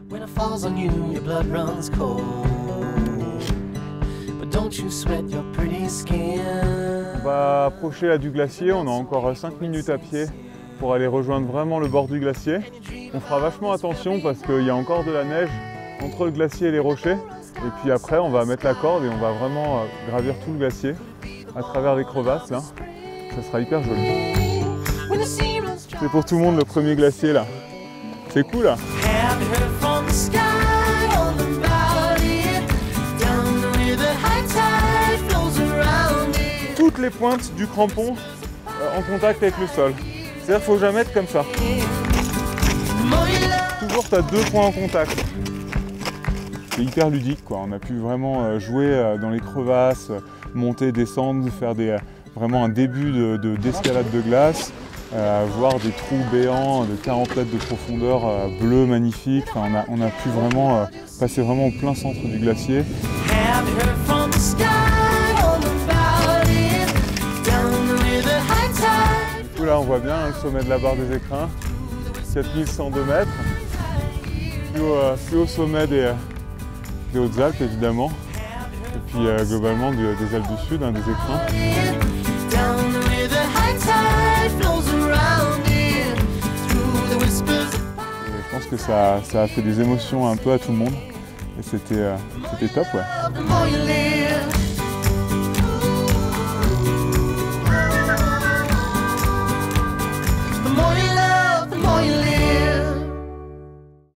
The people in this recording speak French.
When it falls on you, your blood runs cold. But don't you sweat your pretty skin. On va approcher là du glacier, on a encore 5 minutes à pied pour aller rejoindre vraiment le bord du glacier. On fera vachement attention parce qu'il y a encore de la neige entre le glacier et les rochers. Et puis après, on va mettre la corde et on va vraiment gravir tout le glacier à travers les crevasses là. Ça sera hyper joli. C'est pour tout le monde le premier glacier là. C'est cool là. Toutes les pointes du crampon en contact avec le sol. C'est-à-dire qu'il ne faut jamais être comme ça. Toujours tu as 2 points en contact. C'est hyper ludique quoi. On a pu vraiment jouer dans les crevasses, monter, descendre, faire vraiment un début d'escalade de glace, voir des trous béants de 40 mètres de profondeur bleus magnifiques. Enfin, on a pu vraiment passer vraiment au plein centre du glacier. Du coup là on voit bien le sommet de la barre des Écrins, 4102 mètres, plus haut sommet des Hautes-Alpes évidemment, et puis globalement des Alpes du Sud, des Écrins. Et je pense que ça a fait des émotions un peu à tout le monde, et c'était top ouais.